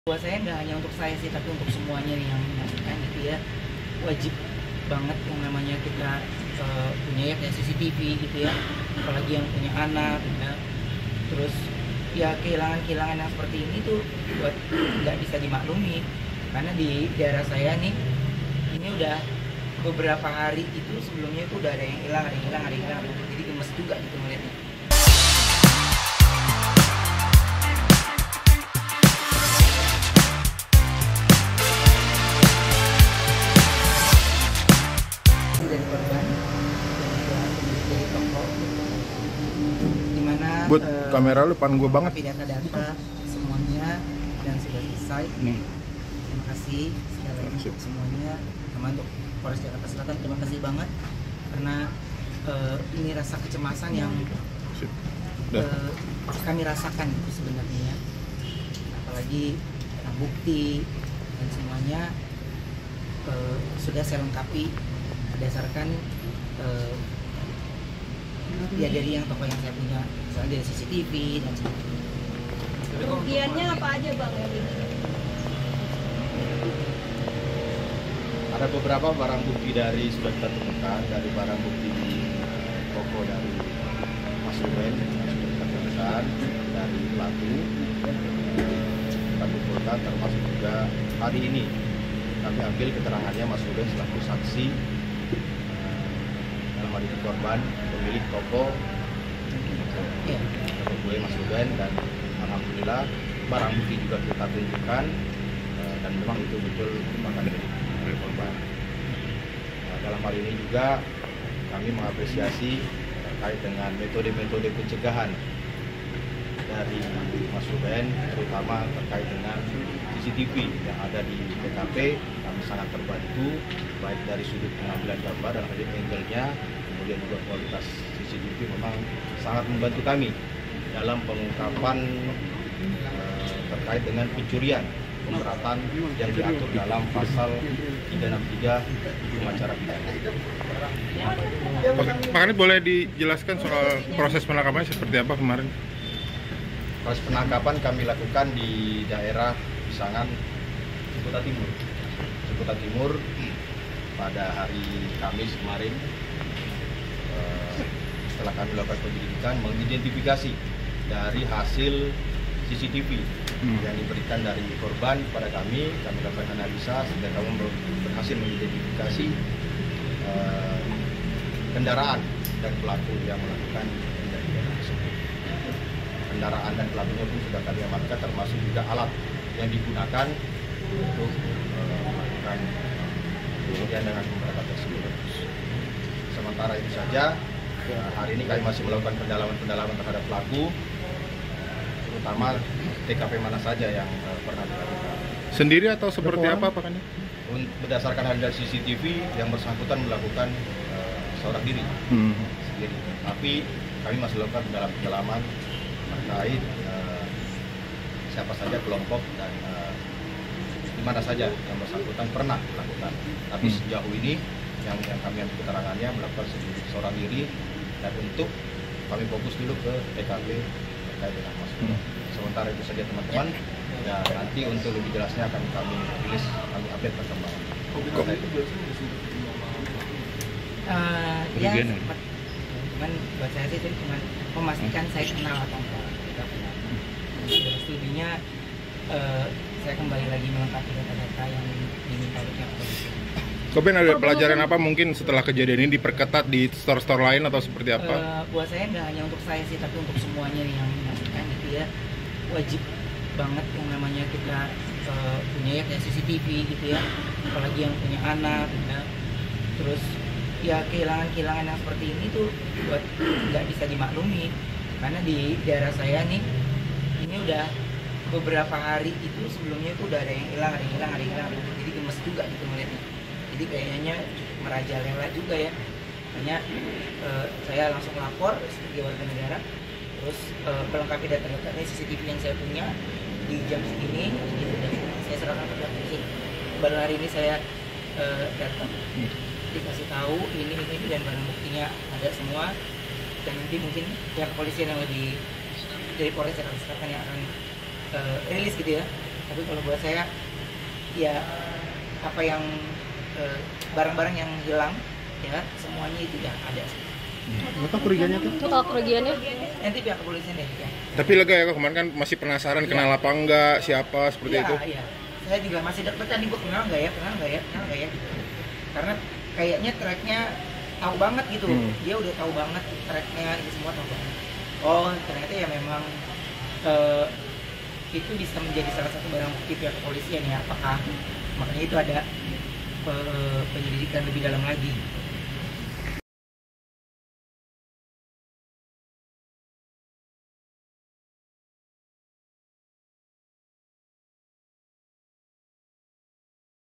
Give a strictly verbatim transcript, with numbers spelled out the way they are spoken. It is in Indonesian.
Buat saya nggak hanya untuk saya sih, tapi untuk semuanya yang menyaksikan gitu ya, wajib banget yang namanya kita uh, punya ya kayak C C T V gitu ya, apalagi yang punya anak ya. Terus ya kehilangan-kehilangan yang seperti ini tuh buat nggak bisa dimaklumi, karena di daerah saya nih ini udah beberapa hari itu sebelumnya itu udah ada yang hilang, ada yang hilang, ada yang hilang, jadi gemes juga gitu ngeliatnya. Dari korban dari toko dimana Buat uh, kamera lu depan gue banget. tapi data-data semuanya dan sudah selesai. Nih. Terima kasih sekali lagi untuk semuanya, sama untuk Polres Jakarta Selatan, terima kasih banget karena uh, ini rasa kecemasan yang uh, kami rasakan itu sebenarnya, apalagi barang bukti dan semuanya uh, sudah saya lengkapi berdasarkan uh, ya dari yang toko yang saya punya, misalnya dari C C T V dan sebagainya. Kerugiannya apa aja Bang? Ada beberapa barang bukti dari sudah kita temukan, dari barang bukti di toko dari Mas Ruben yang sudah kita temukan, dari pelaku kita kumpulkan, termasuk juga hari ini kami ambil keterangannya Mas Ruben selaku saksi dalam hal ini korban, pemilik toko Ya. toko kue Mas Ruben, dan alhamdulillah barang bukti juga kita tunjukkan dan memang itu betul merupakan milik korban. Nah, dalam hal ini juga kami mengapresiasi terkait dengan metode-metode pencegahan dari Mas Ruben, terutama terkait dengan C C T V yang ada di T K P. Kami sangat terbantu baik dari sudut pengambilan gambar dan dari angle-nya, kemudian juga kualitas C C T V memang sangat membantu kami dalam pengungkapan uh, terkait dengan pencurian pemberatan yang diatur dalam pasal tiga enam tiga Hukum Acara Pidana. Makanya boleh dijelaskan soal proses penangkapannya seperti apa kemarin? Proses penangkapan kami lakukan di daerah Pisangan, Ciputa Timur. Ciputa Timur pada hari Kamis kemarin, eh, setelah kami lakukan penyelidikan, mengidentifikasi dari hasil C C T V hmm. yang diberikan dari korban kepada kami, kami lakukan analisa sehingga kami berhasil mengidentifikasi eh, kendaraan dan pelaku yang melakukan tindak pidana tersebut. Kendaraan dan pelakunya pun sudah kami amankan, termasuk juga alat yang digunakan untuk uh, melakukan pencurian dengan pemberatan tersebut. Sementara itu saja, uh, hari ini kami masih melakukan pendalaman-pendalaman terhadap pelaku, terutama T K P mana saja yang uh, pernah dilakukan. Sendiri atau seperti apa Pak? Berdasarkan hasil C C T V yang bersangkutan melakukan uh, seorang diri Hmm. sendiri. Tapi kami masih melakukan pendalaman terkait uh, siapa saja kelompok dan uh, di mana saja yang bersangkutan pernah melakukan. Tapi hmm. sejauh ini yang, yang kami ambil keterangannya melakukan sendiri seorang diri, dan untuk kami fokus dulu ke T K P terkait dengan Mas Ruben. Hmm. Sementara itu saja teman-teman. Ya, nanti untuk lebih jelasnya akan kami rilis, kami update perkembangan. Uh, ya, sempat, cuman buat saya sih itu cuma memastikan saya kenal atau enggak, kita kenal. Dan studinya uh, saya kembali lagi melengkapi data-data yang diminta oleh pihak polisi. Koben ada pelajaran apa mungkin setelah kejadian ini diperketat di store-store lain atau seperti apa? Uh, buat saya nggak hanya untuk saya sih, tapi untuk semuanya yang menyaksikan gitu ya, wajib banget yang namanya kita uh, punya ya kayak C C T V gitu ya, apalagi yang punya anak ya. Terus ya kehilangan-kehilangan yang seperti ini tuh buat nggak bisa dimaklumi, karena di daerah saya nih ini udah beberapa hari itu sebelumnya itu udah ada yang hilang, ada yang hilang, ada yang hilang, jadi gemes juga gitu ngeliatnya. Jadi kayaknya cukup merajalela juga ya, hanya uh, saya langsung lapor sebagai warga negara, terus uh, melengkapi data-data C C T V yang saya punya di jam segini, jadi sudah saya serahkan ke pihak polisi. Baru hari ini saya uh, datang dikasih tahu ini ini ini dan barang buktinya ada semua, dan nanti mungkin pihak kepolisian yang lebih dari Polres Jakarta Selatan yang akan uh, rilis gitu ya Tapi kalau buat saya ya apa yang eh, barang-barang yang hilang ya semuanya itu ya ada sih. Berapa kerugiannya tuh? Total kerugiannya? Nanti pihak kepolisian deh ya. Tapi lega ya kok, kemarin kan masih penasaran kenal apa enggak, siapa seperti Iya, itu. iya. Saya juga masih deg-degan nih, gue kenal nggak ya, kenal nggak ya, kenal nggak ya. Karena kayaknya tracknya tahu banget gitu, Hmm. dia udah tahu banget tracknya, ini semua tahu banget. Oh ternyata ya memang eh, itu bisa menjadi salah satu barang bukti pihak kepolisian ya. Apakah makanya itu ada eh, penyelidikan lebih dalam lagi.